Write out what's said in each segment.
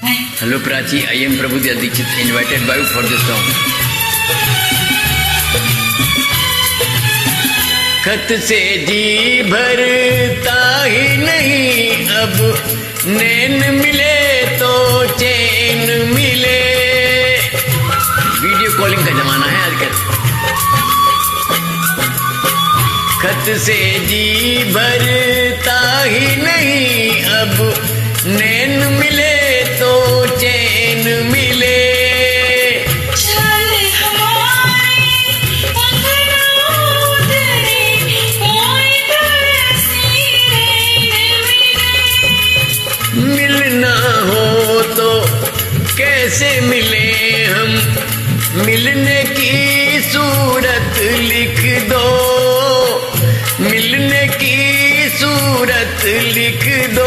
Hello Prachi, I am Prabhudev Dixit, invited by you for this song. खत से जी भरता ही नहीं, अब नैन मिले तो चैन मिले। वीडियो कॉलिंग का जमाना है आजकल। खत से जी भरता ही नहीं, अब नैन मिले तो चैन मिले। मिलना हो तो कैसे मिले हम, मिलने की सूरत लिख दो, मिलने की सूरत लिख दो।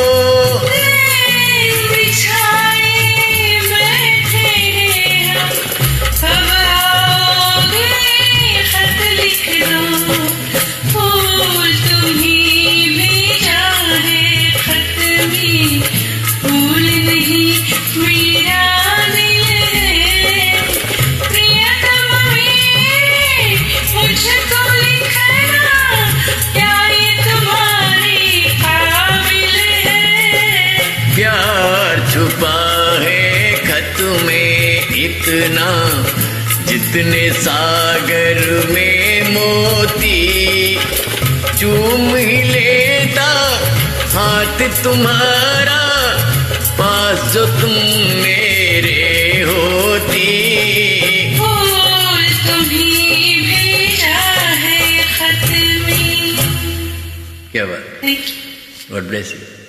प्यार छुपा है खत में इतना, जितने सागर में मोती। चूम ही लेता हाथ तुम्हारा, पास जो तुम मेरे होती। फूल तुम्हीं भेजा है खत में। क्या बात, गॉड ब्लेस यू।